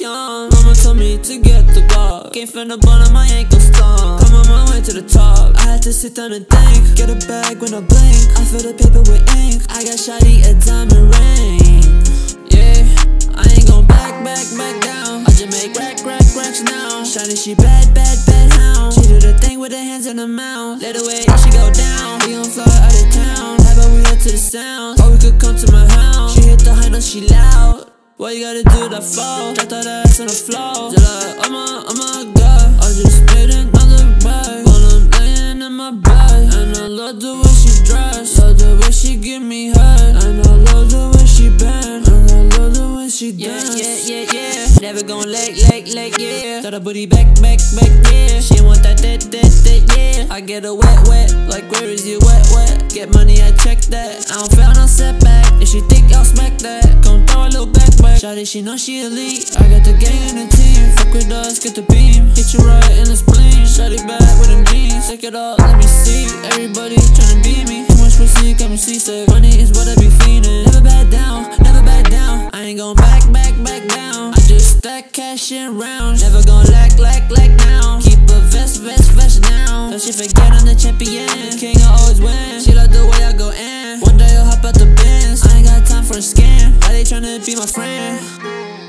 young. Mama told me to get the guard. Came from the bottom, my ankle strong. Come on my way to the top. I had to sit down and think. Get a bag when I blink. I fill the paper with ink. I got shawty a diamond ring. Yeah, I ain't gon' back down. I just make racks now. Shawty, she bad hound. She do the thing with her hands in her mouth. Let her way, she go down. We gon' fly out of town. How about we head to the sound? Or we could come to my house. She hit the high note, she loud. What you gotta do that fall? Drop that ass on the floor. Just like, oh my god, I just made another bag. While I'm laying in my bed. And I love the way she dress. Love the way she give me head. And I love the way she bend. And I love the way she dance. Yeah. Never gon' leg, yeah. Throw the booty back, yeah. She want that, yeah. I get her wet, like where is you wet? Get money, I check that. I don't feel no setback. If she think I'll smack that, gon' throw a little back. Shawty, she know she elite. I got the gang in the team. Fuck with us, get the beam. Hit you right in the spleen. Shawty back with them jeans. Take it all, let me see. Everybody tryna beat me. Too much pussy, got me seasick. Money is what I be feeding. Never back down. I ain't gon' back down. I just stack cash in rounds. Never gon' lack now. Keep a vest now. Cause she forget I'm the champion. The king, I always win. She like the way I go in. One day I'll hop out the Benz. I ain't got time for a scam. Why they tryna be my friend?